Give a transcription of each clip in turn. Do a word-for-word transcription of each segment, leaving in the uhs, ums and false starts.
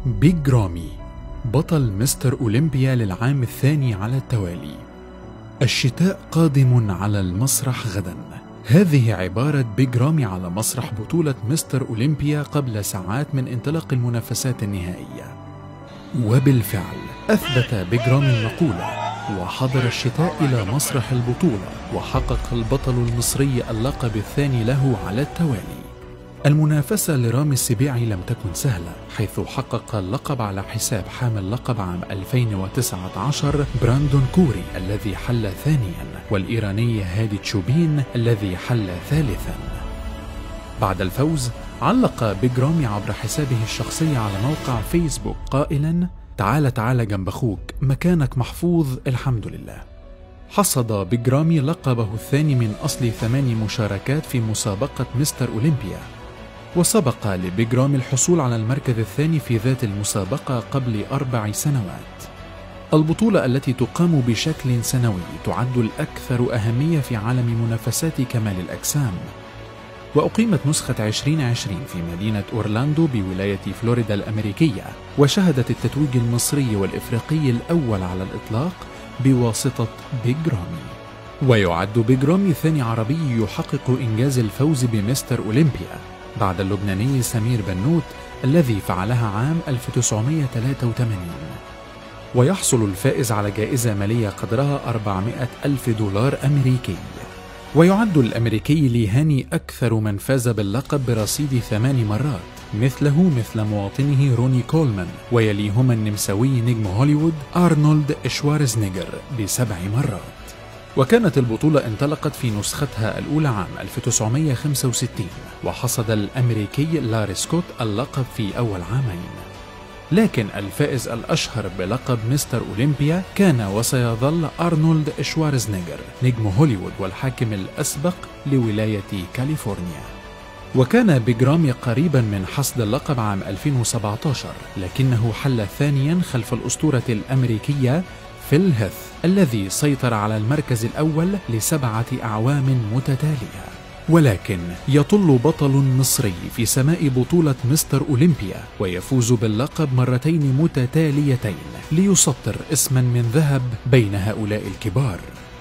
بيج رامي بطل مستر أولمبيا للعام الثاني على التوالي. الشتاء قادم على المسرح غدا. هذه عبارة بيج رامي على مسرح بطولة مستر أولمبيا قبل ساعات من انطلاق المنافسات النهائية. وبالفعل أثبت بيج رامي المقولة وحضر الشتاء إلى مسرح البطولة، وحقق البطل المصري اللقب الثاني له على التوالي. المنافسة لرامي السبيعي لم تكن سهلة، حيث حقق اللقب على حساب حامل لقب عام ألفين وتسعة عشر براندون كوري الذي حل ثانيا، والإيراني هادي تشوبين الذي حل ثالثا. بعد الفوز علق بيج رامي عبر حسابه الشخصي على موقع فيسبوك قائلا: تعال تعال جنب أخوك، مكانك محفوظ الحمد لله. حصد بيج رامي لقبه الثاني من أصل ثماني مشاركات في مسابقة مستر أولمبيا، وسبق لبيج رامي الحصول على المركز الثاني في ذات المسابقة قبل أربع سنوات. البطولة التي تقام بشكل سنوي تعد الأكثر أهمية في عالم منافسات كمال الأجسام، وأقيمت نسخة عشرين عشرين في مدينة أورلاندو بولاية فلوريدا الأمريكية، وشهدت التتويج المصري والإفريقي الأول على الإطلاق بواسطة بيج رامي. ويعد بيج رامي ثاني عربي يحقق إنجاز الفوز بمستر أولمبيا بعد اللبناني سمير بنوت الذي فعلها عام ألف وتسعمائة وثلاثة وثمانين. ويحصل الفائز على جائزة مالية قدرها أربعمائة ألف دولار أمريكي. ويعد الأمريكي لي هاني أكثر من فاز باللقب برصيد ثمان مرات، مثله مثل مواطنه روني كولمان، ويليهما النمساوي نجم هوليوود أرنولد شوارزنيجر بسبع مرات. وكانت البطولة انطلقت في نسختها الأولى عام ألف وتسعمائة وخمسة وستين، وحصد الأمريكي لاري سكوت اللقب في أول عامين. لكن الفائز الأشهر بلقب مستر أولمبيا كان وسيظل أرنولد شوارزنيجر نجم هوليوود والحاكم الأسبق لولاية كاليفورنيا. وكان بيج رامي قريبا من حصد اللقب عام ألفين وسبعة عشر، لكنه حل ثانيا خلف الأسطورة الأمريكية فيل هيث الذي سيطر على المركز الأول لسبعة أعوام متتالية. ولكن يطل بطل مصري في سماء بطولة مستر أولمبيا ويفوز باللقب مرتين متتاليتين ليسطر اسما من ذهب بين هؤلاء الكبار.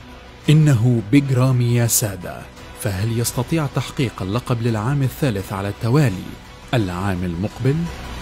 إنه بيج رامي يا سادة، فهل يستطيع تحقيق اللقب للعام الثالث على التوالي العام المقبل؟